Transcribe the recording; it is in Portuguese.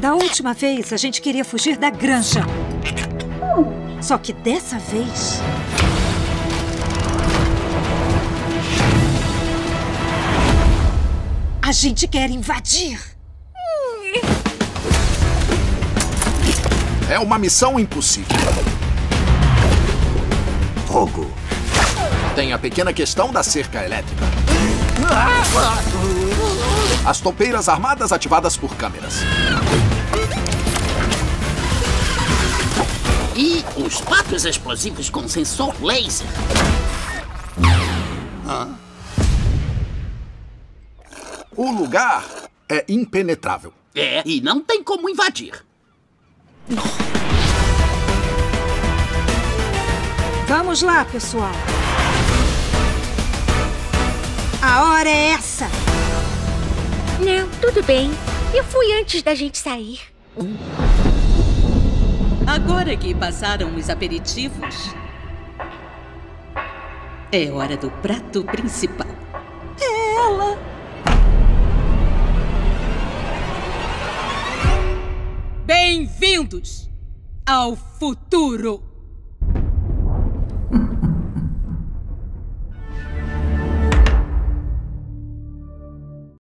Da última vez, a gente queria fugir da granja. Só que dessa vez... a gente quer invadir. É uma missão impossível. Fogo. Tem a pequena questão da cerca elétrica. As toupeiras armadas ativadas por câmeras. E os patos explosivos com sensor laser. O lugar é impenetrável. É, e não tem como invadir. Vamos lá, pessoal. A hora é essa. Não, tudo bem. Eu fui antes da gente sair. Agora que passaram os aperitivos, é hora do prato principal. É ela. Bem-vindos ao futuro!